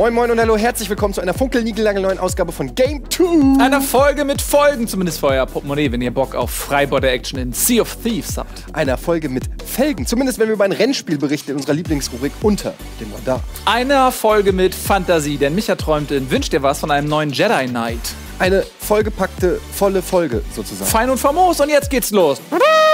Moin Moin und hallo, herzlich willkommen zu einer funkelniegelnagelneuen Ausgabe von Game 2. Einer Folge mit Folgen, zumindest für euer Portemonnaie, wenn ihr Bock auf Freibeuter-Action in Sea of Thieves habt. Einer Folge mit Felgen, zumindest wenn wir über ein Rennspiel berichten in unserer Lieblingsrubrik Unter dem Radar. Einer Folge mit Fantasie, denn Micha träumt in Wünsch dir was von einem neuen Jedi Knight. Eine vollgepackte, volle Folge sozusagen. Fein und famos und jetzt geht's los.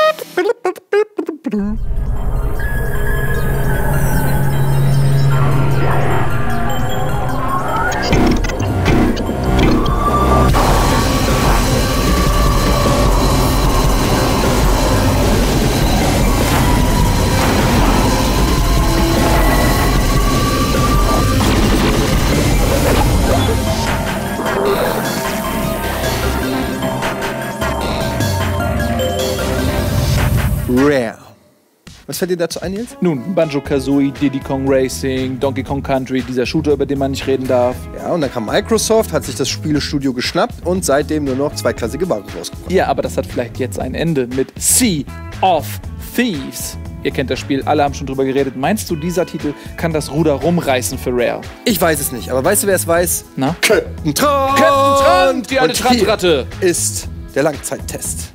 Rare. Was fällt dir dazu ein, Nils? Nun, Banjo-Kazooie, Diddy Kong Racing, Donkey Kong Country, dieser Shooter, über den man nicht reden darf. Ja, und dann kam Microsoft, hat sich das Spielestudio geschnappt und seitdem nur noch zweiklassige Ware rausgebracht. Ja, aber das hat vielleicht jetzt ein Ende mit Sea of Thieves. Ihr kennt das Spiel, alle haben schon drüber geredet. Meinst du, dieser Titel kann das Ruder rumreißen für Rare? Ich weiß es nicht, aber weißt du, wer es weiß? Na? Captain Tron! Captain Tron, die alte Und hier Trandratte. ist der Langzeittest.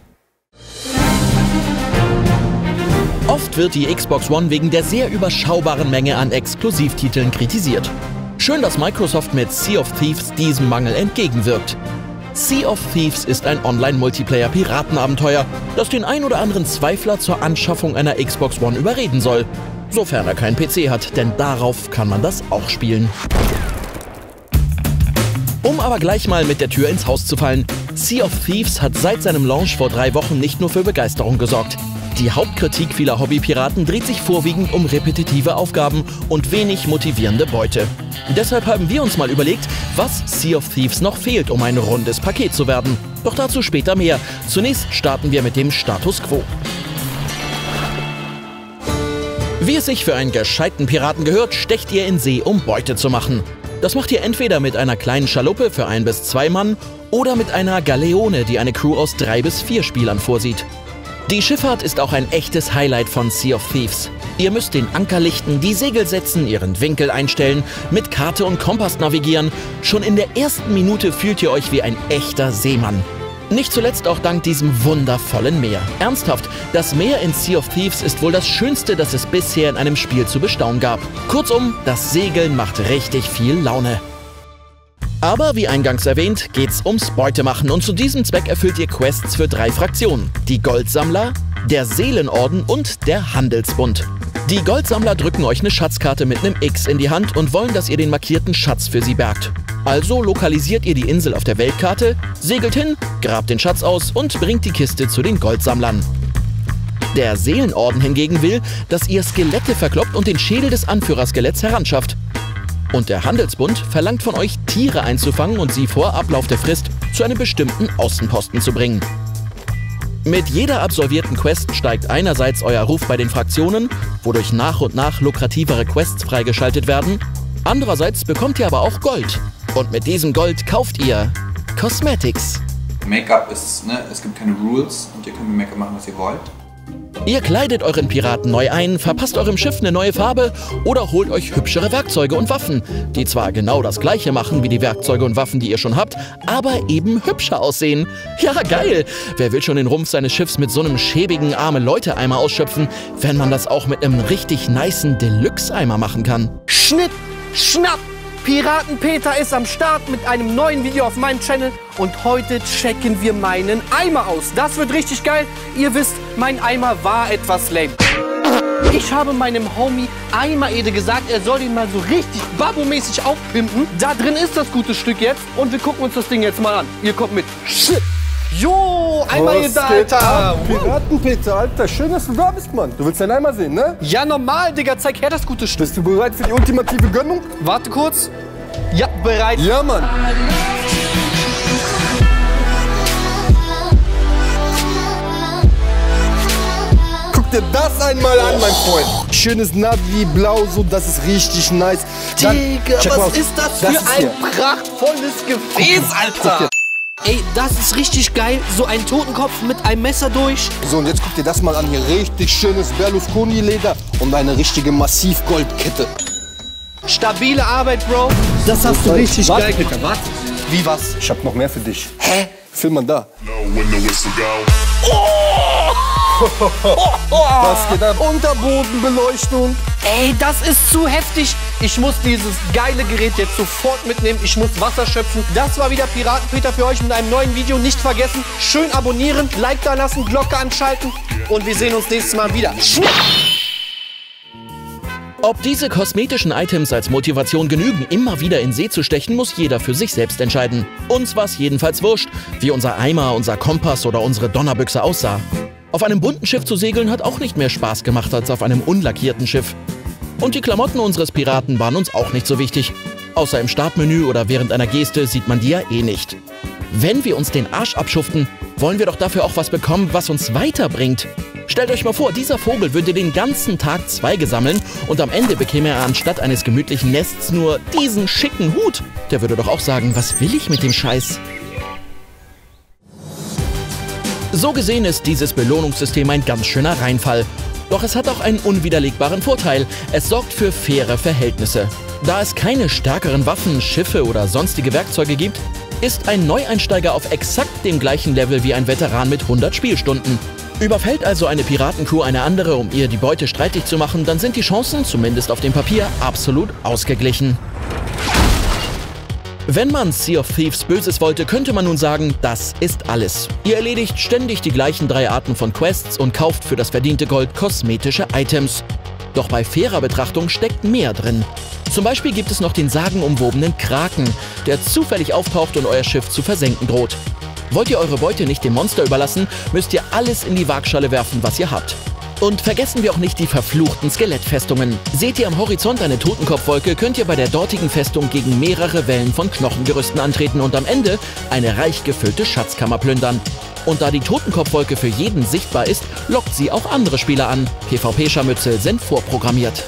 Oft wird die Xbox One wegen der sehr überschaubaren Menge an Exklusivtiteln kritisiert. Schön, dass Microsoft mit Sea of Thieves diesem Mangel entgegenwirkt. Sea of Thieves ist ein Online-Multiplayer-Piratenabenteuer, das den ein oder anderen Zweifler zur Anschaffung einer Xbox One überreden soll. Sofern er keinen PC hat, denn darauf kann man das auch spielen. Um aber gleich mal mit der Tür ins Haus zu fallen, Sea of Thieves hat seit seinem Launch vor 3 Wochen nicht nur für Begeisterung gesorgt. Die Hauptkritik vieler Hobbypiraten dreht sich vorwiegend um repetitive Aufgaben und wenig motivierende Beute. Deshalb haben wir uns mal überlegt, was Sea of Thieves noch fehlt, um ein rundes Paket zu werden. Doch dazu später mehr. Zunächst starten wir mit dem Status Quo. Wie es sich für einen gescheiten Piraten gehört, stecht ihr in See, um Beute zu machen. Das macht ihr entweder mit einer kleinen Schaluppe für 1 bis 2 Mann oder mit einer Galeone, die eine Crew aus 3 bis 4 Spielern vorsieht. Die Schifffahrt ist auch ein echtes Highlight von Sea of Thieves. Ihr müsst den Anker lichten, die Segel setzen, ihren Winkel einstellen, mit Karte und Kompass navigieren. Schon in der ersten Minute fühlt ihr euch wie ein echter Seemann. Nicht zuletzt auch dank diesem wundervollen Meer. Ernsthaft, das Meer in Sea of Thieves ist wohl das Schönste, das es bisher in einem Spiel zu bestaunen gab. Kurzum, das Segeln macht richtig viel Laune. Aber wie eingangs erwähnt, geht's ums Beutemachen und zu diesem Zweck erfüllt ihr Quests für 3 Fraktionen. Die Goldsammler, der Seelenorden und der Handelsbund. Die Goldsammler drücken euch eine Schatzkarte mit einem X in die Hand und wollen, dass ihr den markierten Schatz für sie bergt. Also lokalisiert ihr die Insel auf der Weltkarte, segelt hin, grabt den Schatz aus und bringt die Kiste zu den Goldsammlern. Der Seelenorden hingegen will, dass ihr Skelette verkloppt und den Schädel des Anführerskeletts heranschafft. Und der Handelsbund verlangt von euch, Tiere einzufangen und sie vor Ablauf der Frist zu einem bestimmten Außenposten zu bringen. Mit jeder absolvierten Quest steigt einerseits euer Ruf bei den Fraktionen, wodurch nach und nach lukrativere Quests freigeschaltet werden. Andererseits bekommt ihr aber auch Gold. Und mit diesem Gold kauft ihr Cosmetics. Make-up ist, es gibt keine Rules und ihr könnt mit Make-up machen, was ihr wollt. Ihr kleidet euren Piraten neu ein, verpasst eurem Schiff eine neue Farbe oder holt euch hübschere Werkzeuge und Waffen, die zwar genau das gleiche machen wie die Werkzeuge und Waffen, die ihr schon habt, aber eben hübscher aussehen. Ja, geil! Wer will schon den Rumpf seines Schiffs mit so einem schäbigen Arme-Leute-Eimer ausschöpfen, wenn man das auch mit einem richtig nicen Deluxe-Eimer machen kann? Schnitt, Schnapp! Piraten Peter ist am Start mit einem neuen Video auf meinem Channel und heute checken wir meinen Eimer aus. Das wird richtig geil. Ihr wisst, mein Eimer war etwas lame. Ich habe meinem Homie Eimer Ede gesagt, er soll ihn mal so richtig Babbo-mäßig aufpimpen. Da drin ist das gute Stück jetzt und wir gucken uns das Ding jetzt mal an. Ihr kommt mit. Shit. Jo, Eimer Ede, Alter. Piratenpeter, Alter, schön, dass du da bist, Mann. Du willst deinen Eimer sehen, ne? Ja, normal, Digga, zeig her das gute Stück. Bist du bereit für die ultimative Gönnung? Warte kurz. Ja, bereit. Ja, Mann. Guck dir das einmal an, mein Freund. Schönes Navi-Blau, so, das ist richtig nice. Digga, was ist das für ein prachtvolles Gefäß, Alter? Ey, das ist richtig geil. So ein Totenkopf mit einem Messer durch. So, und jetzt guck dir das mal an hier. Richtig schönes Berlusconi-Leder und eine richtige Massivgoldkette. Stabile Arbeit, Bro. Das hast du richtig geil getan. Was? Wie was? Ich hab noch mehr für dich. Hä? Film man da. Was geht ab? Unterbodenbeleuchtung. Ey, das ist zu heftig. Ich muss dieses geile Gerät jetzt sofort mitnehmen. Ich muss Wasser schöpfen. Das war wieder Piratenpeter für euch mit einem neuen Video. Nicht vergessen, schön abonnieren, Like da lassen, Glocke anschalten. Und wir sehen uns nächstes Mal wieder. Ob diese kosmetischen Items als Motivation genügen, immer wieder in See zu stechen, muss jeder für sich selbst entscheiden. Uns war's jedenfalls wurscht, wie unser Eimer, unser Kompass oder unsere Donnerbüchse aussah. Auf einem bunten Schiff zu segeln hat auch nicht mehr Spaß gemacht als auf einem unlackierten Schiff. Und die Klamotten unseres Piraten waren uns auch nicht so wichtig. Außer im Startmenü oder während einer Geste sieht man die ja eh nicht. Wenn wir uns den Arsch abschuften, wollen wir doch dafür auch was bekommen, was uns weiterbringt. Stellt euch mal vor, dieser Vogel würde den ganzen Tag Zweige sammeln und am Ende bekäme er anstatt eines gemütlichen Nests nur diesen schicken Hut. Der würde doch auch sagen, was will ich mit dem Scheiß? So gesehen ist dieses Belohnungssystem ein ganz schöner Reinfall. Doch es hat auch einen unwiderlegbaren Vorteil. Es sorgt für faire Verhältnisse. Da es keine stärkeren Waffen, Schiffe oder sonstige Werkzeuge gibt, ist ein Neueinsteiger auf exakt dem gleichen Level wie ein Veteran mit 100 Spielstunden. Überfällt also eine Piratencrew eine andere, um ihr die Beute streitig zu machen, dann sind die Chancen, zumindest auf dem Papier, absolut ausgeglichen. Wenn man Sea of Thieves Böses wollte, könnte man nun sagen, das ist alles. Ihr erledigt ständig die gleichen 3 Arten von Quests und kauft für das verdiente Gold kosmetische Items. Doch bei fairer Betrachtung steckt mehr drin. Zum Beispiel gibt es noch den sagenumwobenen Kraken, der zufällig auftaucht und euer Schiff zu versenken droht. Wollt ihr eure Beute nicht dem Monster überlassen, müsst ihr alles in die Waagschale werfen, was ihr habt. Und vergessen wir auch nicht die verfluchten Skelettfestungen. Seht ihr am Horizont eine Totenkopfwolke, könnt ihr bei der dortigen Festung gegen mehrere Wellen von Knochengerüsten antreten und am Ende eine reich gefüllte Schatzkammer plündern. Und da die Totenkopfwolke für jeden sichtbar ist, lockt sie auch andere Spieler an. PvP-Scharmützel sind vorprogrammiert.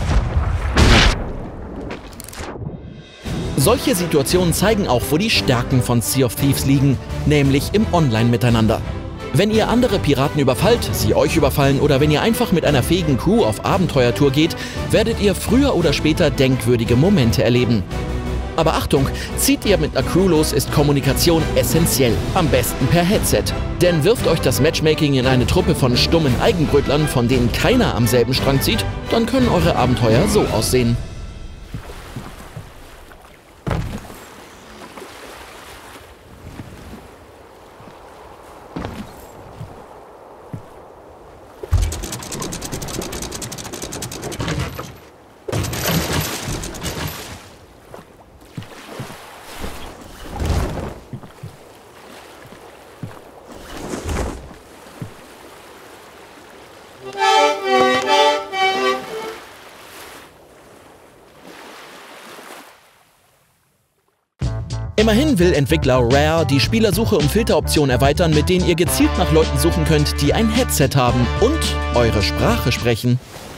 Solche Situationen zeigen auch, wo die Stärken von Sea of Thieves liegen, nämlich im Online-Miteinander. Wenn ihr andere Piraten überfallt, sie euch überfallen oder wenn ihr einfach mit einer fähigen Crew auf Abenteuertour geht, werdet ihr früher oder später denkwürdige Momente erleben. Aber Achtung, zieht ihr mit einer Crew los, ist Kommunikation essentiell, am besten per Headset. Denn wirft euch das Matchmaking in eine Truppe von stummen Eigenbrötlern, von denen keiner am selben Strang zieht, dann können eure Abenteuer so aussehen. Immerhin will Entwickler Rare die Spielersuche um Filteroptionen erweitern, mit denen ihr gezielt nach Leuten suchen könnt, die ein Headset haben und eure Sprache sprechen.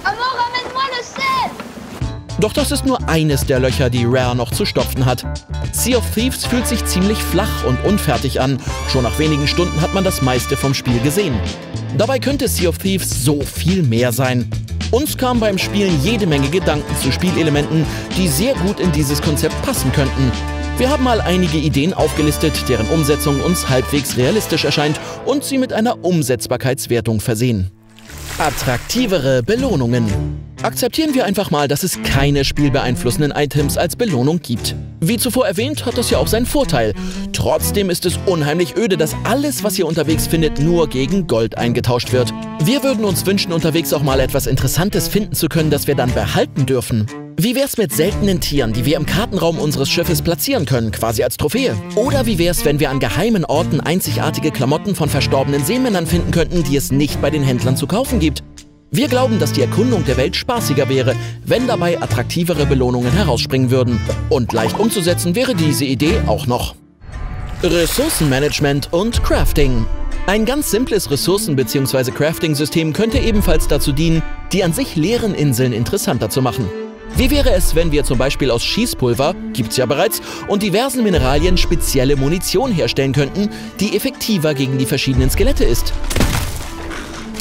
Doch das ist nur eines der Löcher, die Rare noch zu stopfen hat. Sea of Thieves fühlt sich ziemlich flach und unfertig an. Schon nach wenigen Stunden hat man das meiste vom Spiel gesehen. Dabei könnte Sea of Thieves so viel mehr sein. Uns kam beim Spielen jede Menge Gedanken zu Spielelementen, die sehr gut in dieses Konzept passen könnten. Wir haben mal einige Ideen aufgelistet, deren Umsetzung uns halbwegs realistisch erscheint und sie mit einer Umsetzbarkeitswertung versehen. Attraktivere Belohnungen. Akzeptieren wir einfach mal, dass es keine spielbeeinflussenden Items als Belohnung gibt. Wie zuvor erwähnt, hat das ja auch seinen Vorteil. Trotzdem ist es unheimlich öde, dass alles, was ihr unterwegs findet, nur gegen Gold eingetauscht wird. Wir würden uns wünschen, unterwegs auch mal etwas Interessantes finden zu können, das wir dann behalten dürfen. Wie wär's mit seltenen Tieren, die wir im Kartenraum unseres Schiffes platzieren können, quasi als Trophäe? Oder wie wär's, wenn wir an geheimen Orten einzigartige Klamotten von verstorbenen Seemännern finden könnten, die es nicht bei den Händlern zu kaufen gibt? Wir glauben, dass die Erkundung der Welt spaßiger wäre, wenn dabei attraktivere Belohnungen herausspringen würden. Und leicht umzusetzen wäre diese Idee auch noch. Ressourcenmanagement und Crafting. Ein ganz simples Ressourcen- bzw. Crafting-System könnte ebenfalls dazu dienen, die an sich leeren Inseln interessanter zu machen. Wie wäre es, wenn wir zum Beispiel aus Schießpulver, gibt's ja bereits, und diversen Mineralien spezielle Munition herstellen könnten, die effektiver gegen die verschiedenen Skelette ist?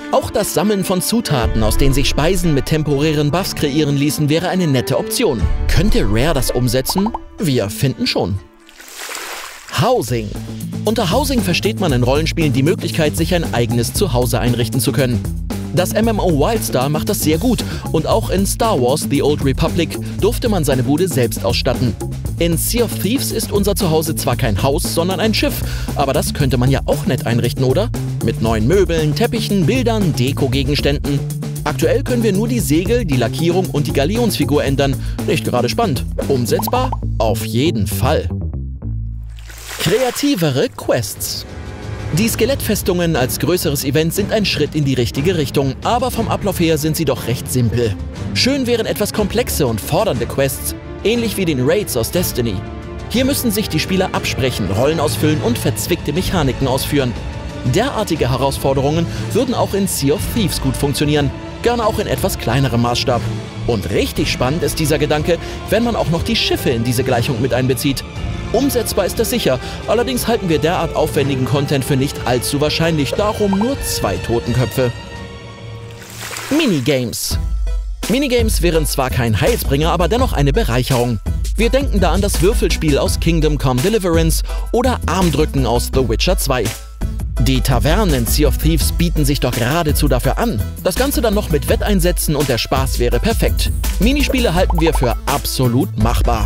Auch das Sammeln von Zutaten, aus denen sich Speisen mit temporären Buffs kreieren ließen, wäre eine nette Option. Könnte Rare das umsetzen? Wir finden schon. Housing. Unter Housing versteht man in Rollenspielen die Möglichkeit, sich ein eigenes Zuhause einrichten zu können. Das MMO Wildstar macht das sehr gut und auch in Star Wars The Old Republic durfte man seine Bude selbst ausstatten. In Sea of Thieves ist unser Zuhause zwar kein Haus, sondern ein Schiff, aber das könnte man ja auch nett einrichten, oder? Mit neuen Möbeln, Teppichen, Bildern, Deko-Gegenständen. Aktuell können wir nur die Segel, die Lackierung und die Galionsfigur ändern. Nicht gerade spannend. Umsetzbar? Auf jeden Fall. Kreativere Quests. Die Skelettfestungen als größeres Event sind ein Schritt in die richtige Richtung, aber vom Ablauf her sind sie doch recht simpel. Schön wären etwas komplexe und fordernde Quests, ähnlich wie den Raids aus Destiny. Hier müssen sich die Spieler absprechen, Rollen ausfüllen und verzwickte Mechaniken ausführen. Derartige Herausforderungen würden auch in Sea of Thieves gut funktionieren, gerne auch in etwas kleinerem Maßstab. Und richtig spannend ist dieser Gedanke, wenn man auch noch die Schiffe in diese Gleichung mit einbezieht. Umsetzbar ist das sicher, allerdings halten wir derart aufwendigen Content für nicht allzu wahrscheinlich, darum nur 2 Totenköpfe. Minigames. Minigames wären zwar kein Heilsbringer, aber dennoch eine Bereicherung. Wir denken da an das Würfelspiel aus Kingdom Come Deliverance oder Armdrücken aus The Witcher 2. Die Tavernen in Sea of Thieves bieten sich doch geradezu dafür an. Das Ganze dann noch mit Wetteinsätzen und der Spaß wäre perfekt. Minispiele halten wir für absolut machbar.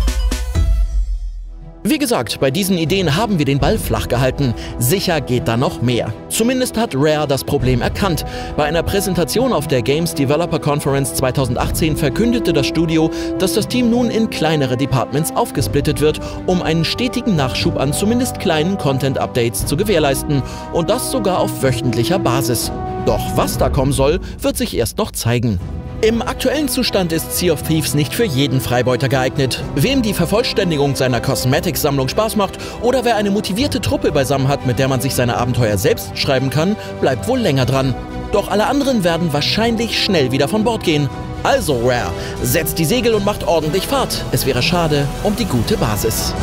Wie gesagt, bei diesen Ideen haben wir den Ball flach gehalten. Sicher geht da noch mehr. Zumindest hat Rare das Problem erkannt. Bei einer Präsentation auf der Games Developer Conference 2018 verkündete das Studio, dass das Team nun in kleinere Departments aufgesplittet wird, um einen stetigen Nachschub an zumindest kleinen Content-Updates zu gewährleisten. Und das sogar auf wöchentlicher Basis. Doch was da kommen soll, wird sich erst noch zeigen. Im aktuellen Zustand ist Sea of Thieves nicht für jeden Freibeuter geeignet. Wem die Vervollständigung seiner Cosmetics-Sammlung Spaß macht oder wer eine motivierte Truppe beisammen hat, mit der man sich seine Abenteuer selbst schreiben kann, bleibt wohl länger dran. Doch alle anderen werden wahrscheinlich schnell wieder von Bord gehen. Also Rare, setzt die Segel und macht ordentlich Fahrt. Es wäre schade um die gute Basis.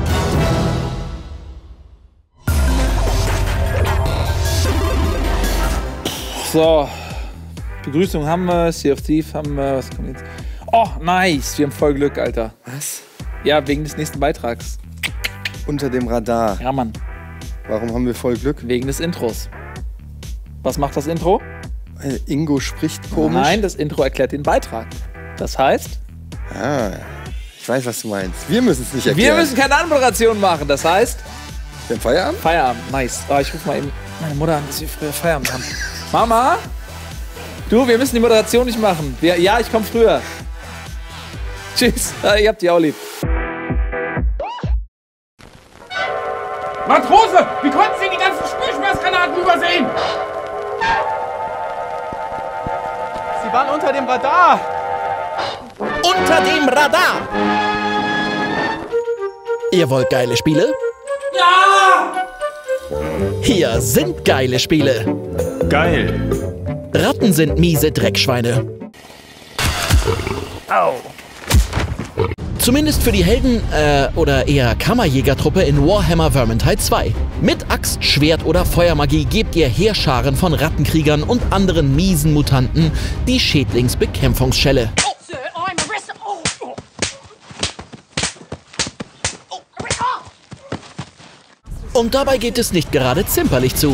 So. Begrüßung haben wir, Sea of Thieves haben wir, was kommt jetzt? Oh, nice, wir haben voll Glück, Alter. Was? Ja, wegen des nächsten Beitrags. Unter dem Radar. Ja, Mann. Warum haben wir voll Glück? Wegen des Intros. Was macht das Intro? Ingo spricht komisch. Nein, das Intro erklärt den Beitrag. Das heißt? Ah, ich weiß, was du meinst. Wir müssen es nicht erklären. Wir müssen keine Anmoderation machen, das heißt? Den Feierabend? Feierabend, nice. Oh, ich rufe mal eben meine Mutter an, dass wir früher Feierabend haben. Mama? Du, wir müssen die Moderation nicht machen. Ja, ich komme früher. Tschüss. Ihr habt die auch lieb. Matrose, wie konnten Sie die ganzen Spielschmerzgranaten übersehen? Sie waren unter dem Radar. Unter dem Radar! Ihr wollt geile Spiele? Ja! Hier sind geile Spiele. Geil. Ratten sind miese Dreckschweine. Au. Zumindest für die Helden, oder eher Kammerjägertruppe in Warhammer Vermintide 2. Mit Axt, Schwert oder Feuermagie gebt ihr Heerscharen von Rattenkriegern und anderen miesen Mutanten die Schädlingsbekämpfungsschelle. Und dabei geht es nicht gerade zimperlich zu.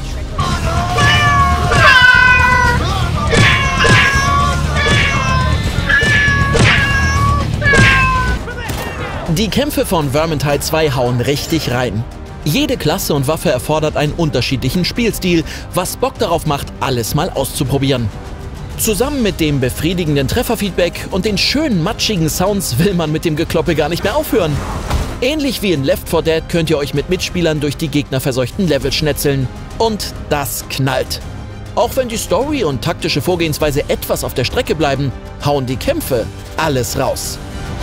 Die Kämpfe von Vermintide 2 hauen richtig rein. Jede Klasse und Waffe erfordert einen unterschiedlichen Spielstil, was Bock darauf macht, alles mal auszuprobieren. Zusammen mit dem befriedigenden Trefferfeedback und den schönen matschigen Sounds will man mit dem Gekloppe gar nicht mehr aufhören. Ähnlich wie in Left 4 Dead könnt ihr euch mit Mitspielern durch die gegnerverseuchten Level schnetzeln. Und das knallt. Auch wenn die Story und taktische Vorgehensweise etwas auf der Strecke bleiben, hauen die Kämpfe alles raus.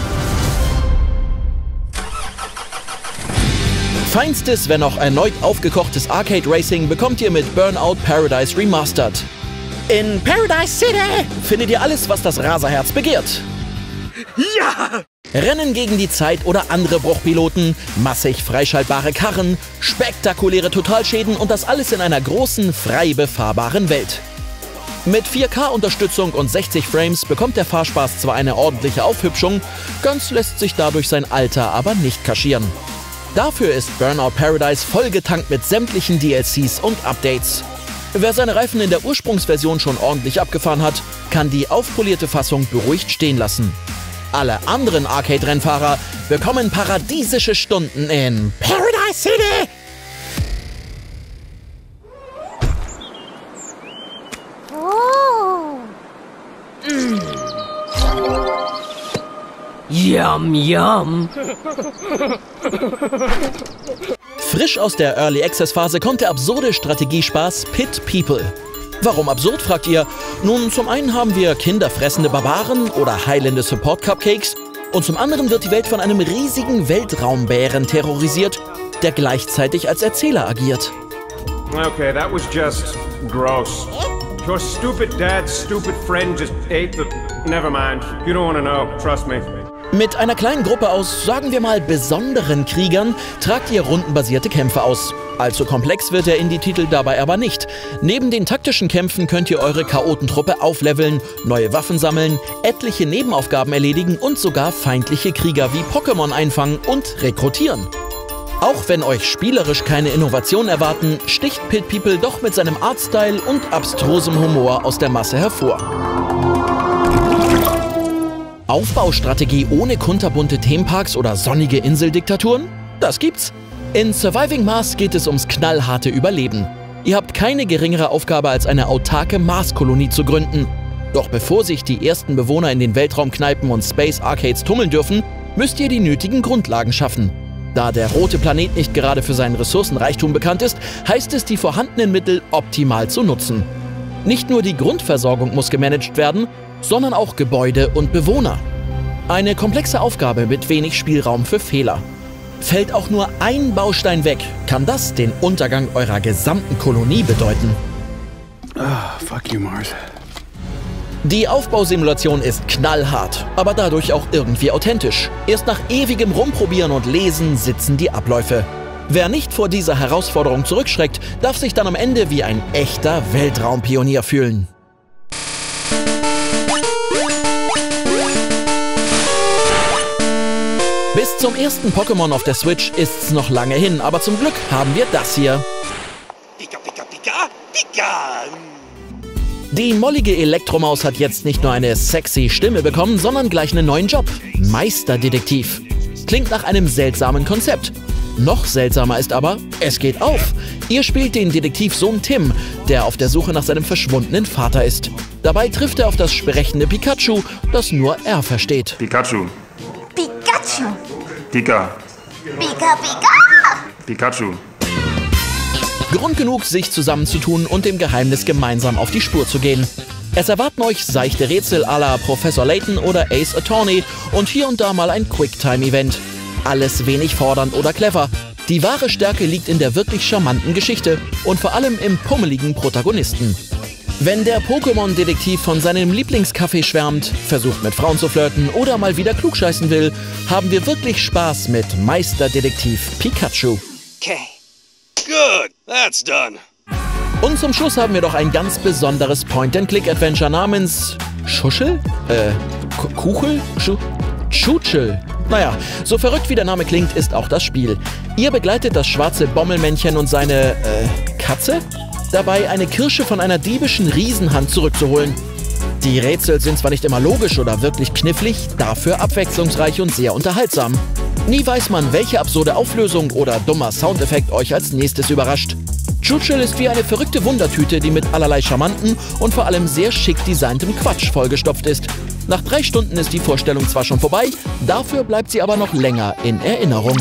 Feinstes, wenn auch erneut aufgekochtes Arcade Racing bekommt ihr mit Burnout Paradise Remastered. In Paradise City findet ihr alles, was das Raserherz begehrt. Ja! Rennen gegen die Zeit oder andere Bruchpiloten, massig freischaltbare Karren, spektakuläre Totalschäden und das alles in einer großen, frei befahrbaren Welt. Mit 4K-Unterstützung und 60 Frames bekommt der Fahrspaß zwar eine ordentliche Aufhübschung, ganz lässt sich dadurch sein Alter aber nicht kaschieren. Dafür ist Burnout Paradise vollgetankt mit sämtlichen DLCs und Updates. Wer seine Reifen in der Ursprungsversion schon ordentlich abgefahren hat, kann die aufpolierte Fassung beruhigt stehen lassen. Alle anderen Arcade-Rennfahrer bekommen paradiesische Stunden in Paradise City! Yum, yum. Frisch aus der Early Access Phase kommt der absurde Strategiespaß Pit People. Warum absurd, fragt ihr? Nun, zum einen haben wir kinderfressende Barbaren oder heilende Support-Cupcakes und zum anderen wird die Welt von einem riesigen Weltraumbären terrorisiert, der gleichzeitig als Erzähler agiert. Okay, that was just gross. Your stupid dad's stupid friend just ate the... Never mind. You don't want to know. Trust me. Mit einer kleinen Gruppe aus, sagen wir mal, besonderen Kriegern tragt ihr rundenbasierte Kämpfe aus. Allzu komplex wird der Indie-Titel dabei aber nicht. Neben den taktischen Kämpfen könnt ihr eure Chaotentruppe aufleveln, neue Waffen sammeln, etliche Nebenaufgaben erledigen und sogar feindliche Krieger wie Pokémon einfangen und rekrutieren. Auch wenn euch spielerisch keine Innovation erwarten, sticht Pit People doch mit seinem Artstyle und abstrusem Humor aus der Masse hervor. Aufbaustrategie ohne kunterbunte Themenparks oder sonnige Inseldiktaturen? Das gibt's. In Surviving Mars geht es ums knallharte Überleben. Ihr habt keine geringere Aufgabe als eine autarke Marskolonie zu gründen. Doch bevor sich die ersten Bewohner in den Weltraumkneipen und Space Arcades tummeln dürfen, müsst ihr die nötigen Grundlagen schaffen. Da der rote Planet nicht gerade für seinen Ressourcenreichtum bekannt ist, heißt es, die vorhandenen Mittel optimal zu nutzen. Nicht nur die Grundversorgung muss gemanagt werden, sondern auch Gebäude und Bewohner. Eine komplexe Aufgabe mit wenig Spielraum für Fehler. Fällt auch nur ein Baustein weg, kann das den Untergang eurer gesamten Kolonie bedeuten. Fuck you, Mars. Die Aufbausimulation ist knallhart, aber dadurch auch irgendwie authentisch. Erst nach ewigem Rumprobieren und Lesen sitzen die Abläufe. Wer nicht vor dieser Herausforderung zurückschreckt, darf sich dann am Ende wie ein echter Weltraumpionier fühlen. Bis zum ersten Pokémon auf der Switch ist's noch lange hin, aber zum Glück haben wir das hier. Pika, pika, pika, pika. Die mollige Elektromaus hat jetzt nicht nur eine sexy Stimme bekommen, sondern gleich einen neuen Job. Meisterdetektiv. Klingt nach einem seltsamen Konzept. Noch seltsamer ist aber, es geht auf. Ihr spielt den Detektivsohn Tim, der auf der Suche nach seinem verschwundenen Vater ist. Dabei trifft er auf das sprechende Pikachu, das nur er versteht. Pikachu. Pikachu. Pika. Pika, Pika. Pikachu. Grund genug, sich zusammenzutun und dem Geheimnis gemeinsam auf die Spur zu gehen. Es erwarten euch seichte Rätsel à la Professor Layton oder Ace Attorney und hier und da mal ein Quicktime-Event. Alles wenig fordernd oder clever. Die wahre Stärke liegt in der wirklich charmanten Geschichte und vor allem im pummeligen Protagonisten. Wenn der Pokémon-Detektiv von seinem Lieblingskaffee schwärmt, versucht mit Frauen zu flirten oder mal wieder klugscheißen will, haben wir wirklich Spaß mit Meisterdetektiv Pikachu. Okay. Good. That's done. Und zum Schluss haben wir doch ein ganz besonderes Point-and-Click-Adventure namens Schuschel? Kuchel? Tschutschel. Naja, so verrückt wie der Name klingt, ist auch das Spiel. Ihr begleitet das schwarze Bommelmännchen und seine, Katze? Dabei eine Kirsche von einer diebischen Riesenhand zurückzuholen. Die Rätsel sind zwar nicht immer logisch oder wirklich knifflig, dafür abwechslungsreich und sehr unterhaltsam. Nie weiß man, welche absurde Auflösung oder dummer Soundeffekt euch als nächstes überrascht. Tschutschel ist wie eine verrückte Wundertüte, die mit allerlei charmanten und vor allem sehr schick designtem Quatsch vollgestopft ist. Nach 3 Stunden ist die Vorstellung zwar schon vorbei, dafür bleibt sie aber noch länger in Erinnerung.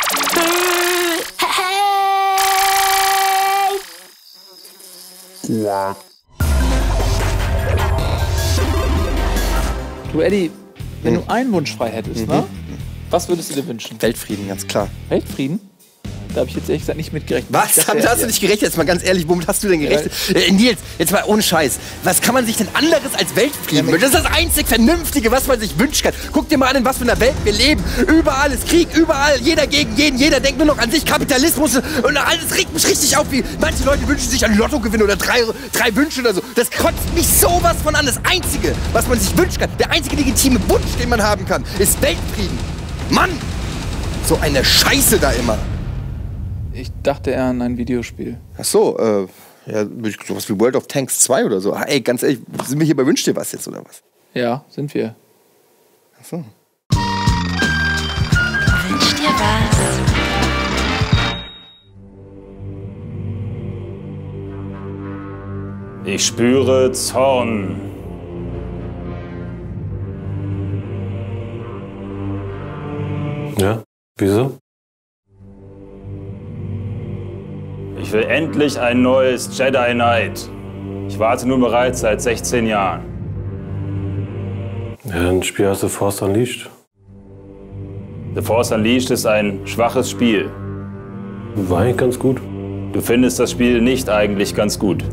Du, Eddie, wenn du einen Wunsch frei hättest, ne? Was würdest du dir wünschen? Weltfrieden, ganz klar. Weltfrieden? Da habe ich jetzt ehrlich gesagt nicht mit gerechnet. Was? Damit hast du nicht gerechnet? Jetzt mal ganz ehrlich, womit hast du denn gerechnet? Nils, jetzt mal ohne Scheiß. Was kann man sich denn anderes als Weltfrieden wünschen? Das ist das einzig Vernünftige, was man sich wünschen kann. Guck dir mal an, in was für einer Welt wir leben. Überall ist Krieg, überall. Jeder gegen jeden. Jeder denkt nur noch an sich. Kapitalismus und alles regt mich richtig auf. Wie manche Leute wünschen sich einen Lottogewinn oder drei Wünsche oder so. Das kotzt mich sowas von an. Das Einzige, was man sich wünschen kann, der einzige legitime Wunsch, den man haben kann, ist Weltfrieden. Mann! So eine Scheiße da immer. Ich dachte eher an ein Videospiel. Ach so, ja, sowas wie World of Tanks 2 oder so. Ey, ganz ehrlich, sind wir hier bei Wünsch dir was jetzt, oder was? Ja, sind wir. Ach so. Wünsch dir was. Ich spüre Zorn. Ja, wieso? Ich will endlich ein neues Jedi Knight. Ich warte nun bereits seit 16 Jahren. Ja, dann spiel hast du Force Unleashed. The Force Unleashed ist ein schwaches Spiel. War eigentlich ganz gut. Du findest das Spiel nicht eigentlich ganz gut.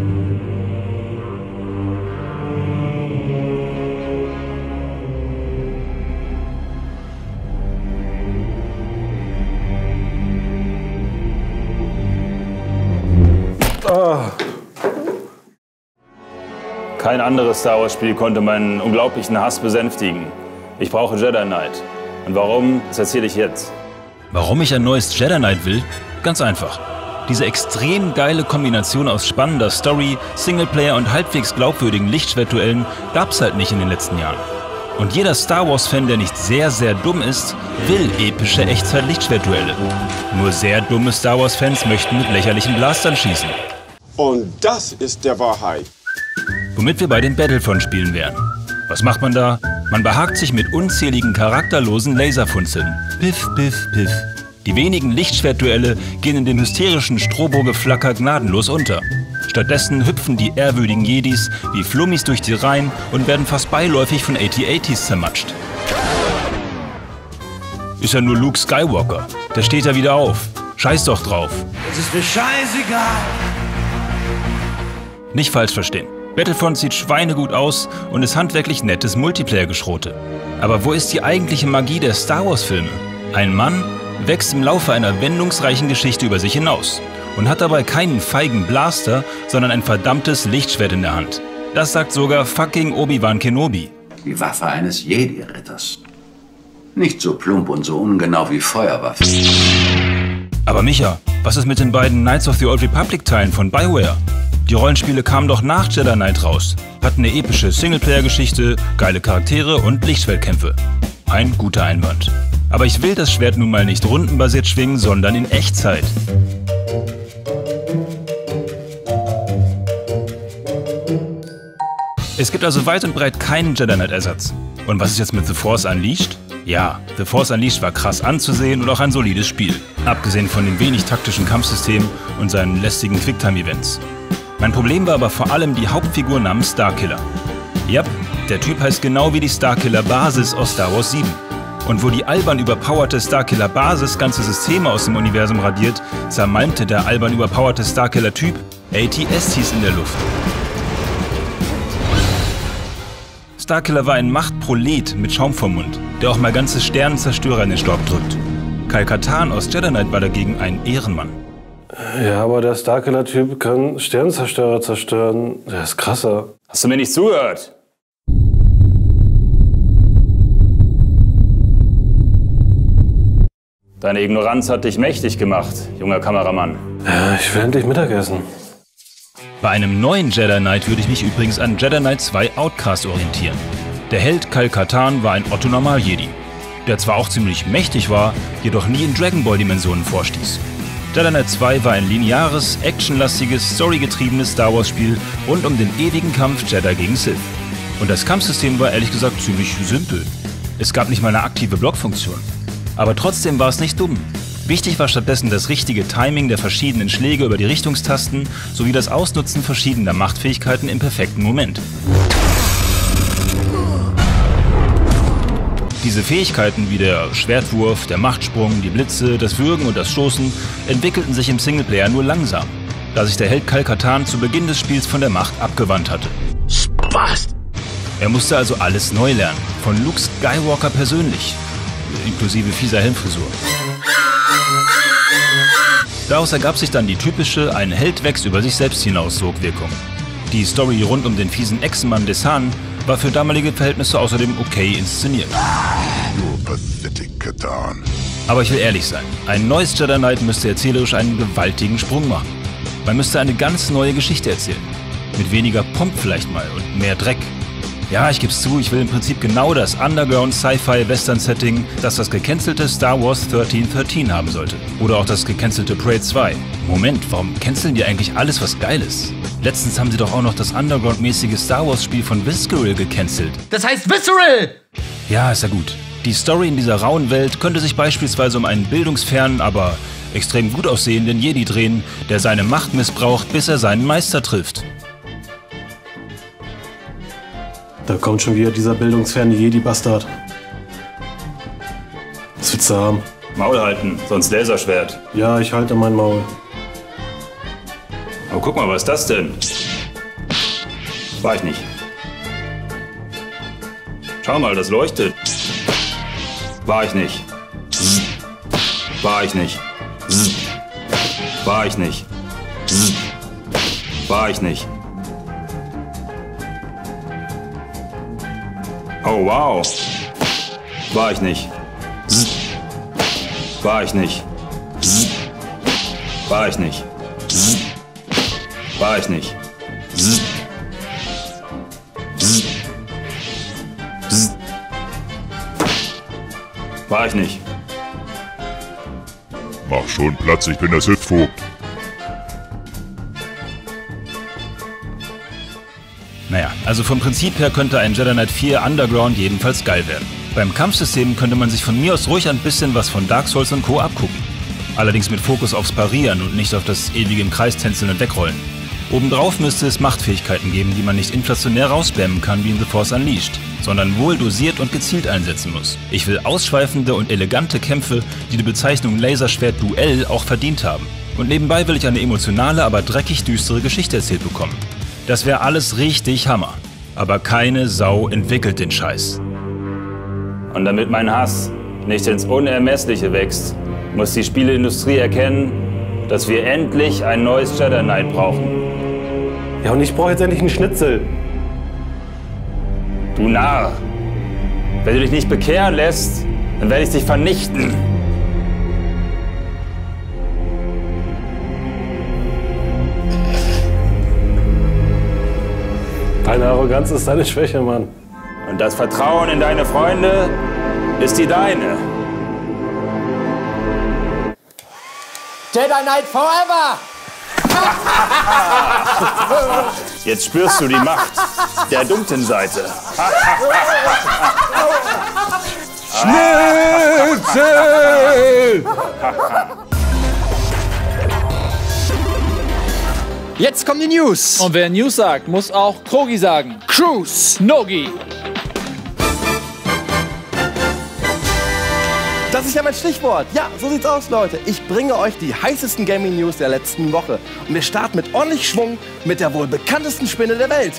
Kein anderes Star Wars Spiel konnte meinen unglaublichen Hass besänftigen. Ich brauche Jedi Knight. Und warum, das erzähle ich jetzt. Warum ich ein neues Jedi Knight will? Ganz einfach. Diese extrem geile Kombination aus spannender Story, Singleplayer und halbwegs glaubwürdigen Lichtschwertduellen gab's halt nicht in den letzten Jahren. Und jeder Star Wars-Fan, der nicht sehr, sehr dumm ist, will epische Echtzeit-Lichtschwertduelle. Nur sehr dumme Star Wars-Fans möchten mit lächerlichen Blastern schießen. Und das ist der Wahrheit. Womit wir bei den Battlefront-Spielen wären. Was macht man da? Man behagt sich mit unzähligen charakterlosen Laserfunzeln. Piff, piff, piff. Die wenigen Lichtschwertduelle gehen in dem hysterischen Strobo-Geflacker gnadenlos unter. Stattdessen hüpfen die ehrwürdigen Jedis wie Flummis durch die Reihen und werden fast beiläufig von AT-ATs zermatscht. Ist ja nur Luke Skywalker. Der steht ja wieder auf. Scheiß doch drauf. Es ist mir scheißegal. Nicht falsch verstehen. Battlefront sieht schweinegut aus und ist handwerklich nettes Multiplayer-Geschrote. Aber wo ist die eigentliche Magie der Star Wars-Filme? Ein Mann wächst im Laufe einer wendungsreichen Geschichte über sich hinaus und hat dabei keinen feigen Blaster, sondern ein verdammtes Lichtschwert in der Hand. Das sagt sogar fucking Obi-Wan Kenobi. Die Waffe eines Jedi-Ritters. Nicht so plump und so ungenau wie Feuerwaffen. Aber Micha, was ist mit den beiden Knights of the Old Republic-Teilen von BioWare? Die Rollenspiele kamen doch nach Jedi Knight raus, hatten eine epische Singleplayer-Geschichte, geile Charaktere und Lichtschwertkämpfe. Ein guter Einwand. Aber ich will das Schwert nun mal nicht rundenbasiert schwingen, sondern in Echtzeit. Es gibt also weit und breit keinen Jedi Knight-Ersatz. Und was ist jetzt mit The Force Unleashed? Ja, The Force Unleashed war krass anzusehen und auch ein solides Spiel. Abgesehen von dem wenig taktischen Kampfsystem und seinen lästigen Quicktime-Events. Mein Problem war aber vor allem die Hauptfigur namens Starkiller. Ja, der Typ heißt genau wie die Starkiller-Basis aus Star Wars 7. Und wo die albern überpowerte Starkiller-Basis ganze Systeme aus dem Universum radiert, zermalmte der albern überpowerte Starkiller-Typ AT-STs in der Luft. Starkiller war ein Machtprolet mit Schaum vom Mund, der auch mal ganze Sternenzerstörer in den Staub drückt. Kyle Katarn aus Jedi Knight war dagegen ein Ehrenmann. Ja, aber der Starkiller-Typ kann Sternenzerstörer zerstören. Der ist krasser. Hast du mir nicht zugehört? Deine Ignoranz hat dich mächtig gemacht, junger Kameramann. Ja, ich will endlich Mittagessen. Bei einem neuen Jedi Knight würde ich mich übrigens an Jedi Knight 2 Outcast orientieren. Der Held Kyle Katarn war ein Otto-Normal-Jedi, der zwar auch ziemlich mächtig war, jedoch nie in Dragon Ball-Dimensionen vorstieß. Jedi Knight 2 war ein lineares, actionlastiges, storygetriebenes Star Wars-Spiel rund um den ewigen Kampf Jedi gegen Sith. Und das Kampfsystem war ehrlich gesagt ziemlich simpel. Es gab nicht mal eine aktive Blockfunktion. Aber trotzdem war es nicht dumm. Wichtig war stattdessen das richtige Timing der verschiedenen Schläge über die Richtungstasten sowie das Ausnutzen verschiedener Machtfähigkeiten im perfekten Moment. Diese Fähigkeiten wie der Schwertwurf, der Machtsprung, die Blitze, das Würgen und das Stoßen entwickelten sich im Singleplayer nur langsam, da sich der Held Kal-Katarn zu Beginn des Spiels von der Macht abgewandt hatte. Spaß! Er musste also alles neu lernen, von Luke Skywalker persönlich, inklusive fieser Helmfrisur. Daraus ergab sich dann die typische "Ein Held wächst über sich selbst hinaus" Sogwirkung. Die Story rund um den fiesen Echsenmann Desan war für damalige Verhältnisse außerdem okay inszeniert. Aber ich will ehrlich sein, ein neues Jedi Knight müsste erzählerisch einen gewaltigen Sprung machen. Man müsste eine ganz neue Geschichte erzählen. Mit weniger Pomp vielleicht mal und mehr Dreck. Ja, ich geb's zu, ich will im Prinzip genau das Underground-Sci-Fi-Western-Setting, das gecancelte Star Wars 1313 haben sollte. Oder auch das gecancelte Prey 2. Moment, warum canceln die eigentlich alles, was geil ist? Letztens haben sie doch auch noch das Underground-mäßige Star Wars-Spiel von Visceral gecancelt. Das heißt Visceral! Ja, ist ja gut. Die Story in dieser rauen Welt könnte sich beispielsweise um einen bildungsfernen, aber extrem gut aussehenden Jedi drehen, der seine Macht missbraucht, bis er seinen Meister trifft. Da kommt schon wieder dieser bildungsferne Jedi-Bastard. Was willst du haben? Maul halten, sonst Laserschwert. Ja, ich halte mein Maul. Aber guck mal, was ist das denn? War ich nicht. Schau mal, das leuchtet. War ich nicht. War ich nicht. War ich nicht. War ich nicht. Oh wow. War ich nicht. War ich nicht. War ich nicht. War ich nicht. War ich nicht. Mach schon Platz, ich bin der Sith-Vogt. Naja, also vom Prinzip her könnte ein Jedi Knight 4 Underground jedenfalls geil werden. Beim Kampfsystem könnte man sich von mir aus ruhig ein bisschen was von Dark Souls und Co. abgucken. Allerdings mit Fokus aufs Parieren und nicht auf das ewige im Kreis tänzeln und wegrollen. Obendrauf müsste es Machtfähigkeiten geben, die man nicht inflationär rausspammen kann wie in The Force Unleashed, sondern wohl dosiert und gezielt einsetzen muss. Ich will ausschweifende und elegante Kämpfe, die die Bezeichnung Laserschwert-Duell auch verdient haben. Und nebenbei will ich eine emotionale, aber dreckig düstere Geschichte erzählt bekommen. Das wäre alles richtig Hammer. Aber keine Sau entwickelt den Scheiß. Und damit mein Hass nicht ins Unermessliche wächst, muss die Spieleindustrie erkennen, dass wir endlich ein neues Jedi Knight brauchen. Ja, und ich brauche jetzt endlich einen Schnitzel. Du Narr! Wenn du dich nicht bekehren lässt, dann werde ich dich vernichten. Deine Arroganz ist deine Schwäche, Mann. Und das Vertrauen in deine Freunde ist die deine. Jedi Knight forever! Jetzt spürst du die Macht der dunklen Seite. Schnitzel! Jetzt kommen die News. Und wer News sagt, muss auch Krogi sagen. Cruise. Nogi. Das ist ja mein Stichwort. Ja, so sieht's aus, Leute. Ich bringe euch die heißesten Gaming-News der letzten Woche. Und wir starten mit ordentlich Schwung mit der wohl bekanntesten Spinne der Welt.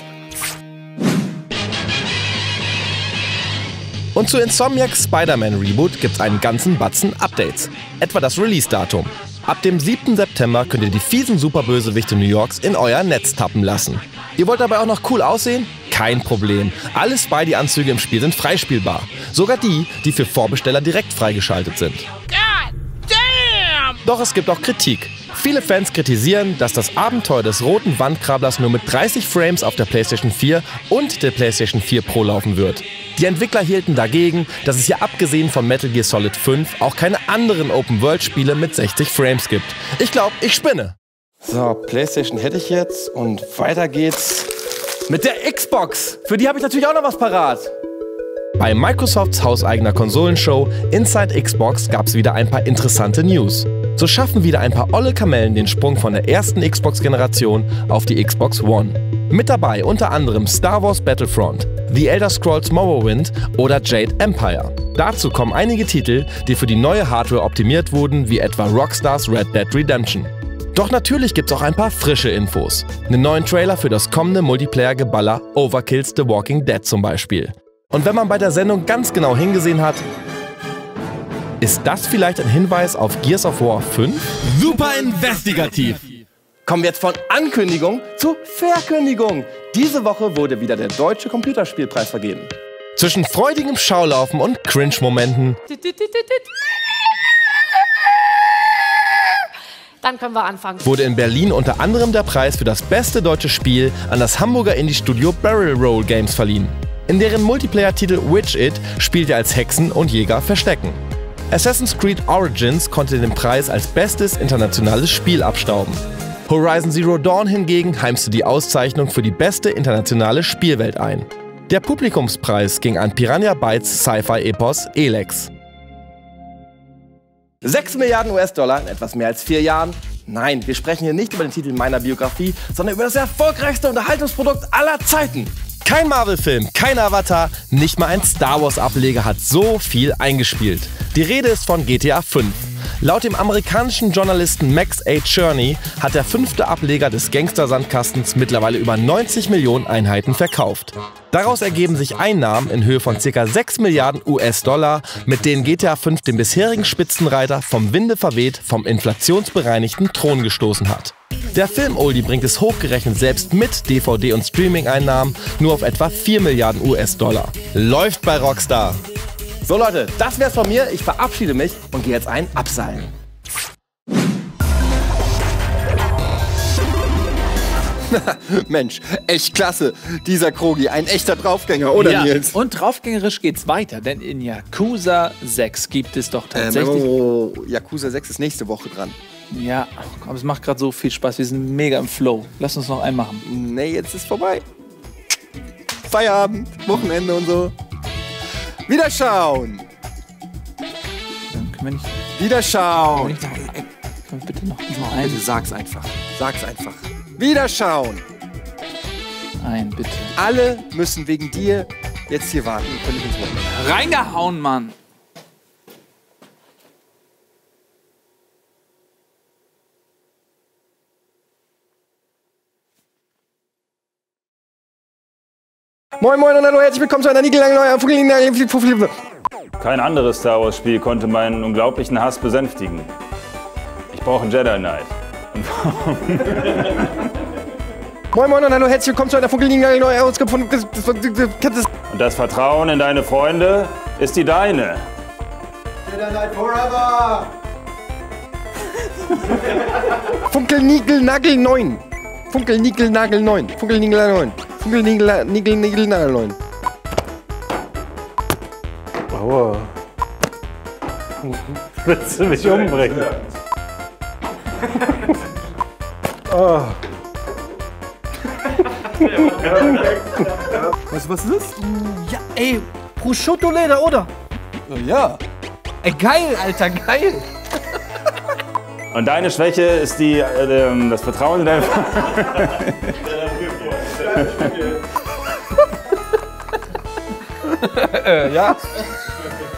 Und zu Insomniacs Spider-Man Reboot gibt's einen ganzen Batzen Updates. Etwa das Release-Datum. Ab dem 7. September könnt ihr die fiesen Superbösewichte New Yorks in euer Netz tappen lassen. Ihr wollt dabei auch noch cool aussehen? Kein Problem. Alle Spidey-Anzüge im Spiel sind freispielbar. Sogar die, die für Vorbesteller direkt freigeschaltet sind. God damn! Doch es gibt auch Kritik. Viele Fans kritisieren, dass das Abenteuer des roten Wandkrablers nur mit 30 Frames auf der PlayStation 4 und der PlayStation 4 Pro laufen wird. Die Entwickler hielten dagegen, dass es ja abgesehen von Metal Gear Solid 5 auch keine anderen Open-World-Spiele mit 60 Frames gibt. Ich glaube, ich spinne. So, PlayStation hätte ich jetzt und weiter geht's mit der Xbox. Für die habe ich natürlich auch noch was parat. Bei Microsofts hauseigener Konsolenshow Inside Xbox gab es wieder ein paar interessante News. So schaffen wieder ein paar olle Kamellen den Sprung von der ersten Xbox-Generation auf die Xbox One. Mit dabei unter anderem Star Wars Battlefront, The Elder Scrolls Morrowind oder Jade Empire. Dazu kommen einige Titel, die für die neue Hardware optimiert wurden, wie etwa Rockstars Red Dead Redemption. Doch natürlich gibt's auch ein paar frische Infos. Einen neuen Trailer für das kommende Multiplayer-Geballer Overkill's The Walking Dead zum Beispiel. Und wenn man bei der Sendung ganz genau hingesehen hat, ist das vielleicht ein Hinweis auf Gears of War 5? Super investigativ! Kommen wir jetzt von Ankündigung zu Verkündigung. Diese Woche wurde wieder der Deutsche Computerspielpreis vergeben. Zwischen freudigem Schaulaufen und Cringe-Momenten dann können wir anfangen. Wurde in Berlin unter anderem der Preis für das beste deutsche Spiel an das Hamburger Indie-Studio Barrel Roll Games verliehen. In deren Multiplayer-Titel Witch It spielt er als Hexen und Jäger Verstecken. Assassin's Creed Origins konnte den Preis als bestes internationales Spiel abstauben. Horizon Zero Dawn hingegen heimste die Auszeichnung für die beste internationale Spielwelt ein. Der Publikumspreis ging an Piranha Bytes Sci-Fi-Epos Elex. 6 Milliarden US-Dollar in etwas mehr als 4 Jahren? Nein, wir sprechen hier nicht über den Titel meiner Biografie, sondern über das erfolgreichste Unterhaltungsprodukt aller Zeiten. Kein Marvel-Film, kein Avatar, nicht mal ein Star Wars-Ableger hat so viel eingespielt. Die Rede ist von GTA 5. Laut dem amerikanischen Journalisten Max A. Cherney hat der 5. Ableger des Gangster-Sandkastens mittlerweile über 90 Millionen Einheiten verkauft. Daraus ergeben sich Einnahmen in Höhe von ca. 6 Milliarden US-Dollar, mit denen GTA 5 den bisherigen Spitzenreiter vom Winde verweht vom inflationsbereinigten Thron gestoßen hat. Der Film-Oldie bringt es hochgerechnet selbst mit DVD- und Streaming-Einnahmen nur auf etwa 4 Milliarden US-Dollar. Läuft bei Rockstar! So Leute, das wär's von mir. Ich verabschiede mich und gehe jetzt ein abseilen. Mensch, echt klasse. Dieser Krogi, ein echter Draufgänger, oder ja, Nils? Und draufgängerisch geht's weiter, denn in Yakuza 6 gibt es doch tatsächlich... Yakuza 6 ist nächste Woche dran. Ja, aber es macht gerade so viel Spaß. Wir sind mega im Flow. Lass uns noch einen machen. Nee, jetzt ist vorbei. Feierabend, Wochenende und so. Wiederschauen! Dann können wir nicht... Wiederschauen! Können wir bitte noch einen? Bitte sag's einfach. Sag's einfach. Wiederschauen! Ein, bitte. Alle müssen wegen dir jetzt hier warten. Können nicht ins Wochenende. Reingehauen, Mann! Moin Moin und hallo, herzlich willkommen zu einer niegellangen neuen... Kein anderes Star Wars Spiel konnte meinen unglaublichen Hass besänftigen. Ich brauche einen Jedi Knight. Moin Moin und hallo, herzlich willkommen zu einer funkelniegellangen neuen Ausgabe von... Und das Vertrauen in deine Freunde ist die deine. Jedi Knight forever! Funkelnigelnagel 9. Funkelnigelnagel 9. Funkelnigelnagel 9. Funkelnigelnagel 9. Aua. Willst du mich umbringen? Oh. Was ist das? Ja, ey, Prosciutto-Leder, oder? Ja. Ey, geil, Alter, geil. Und deine Schwäche ist das Vertrauen in deine ja.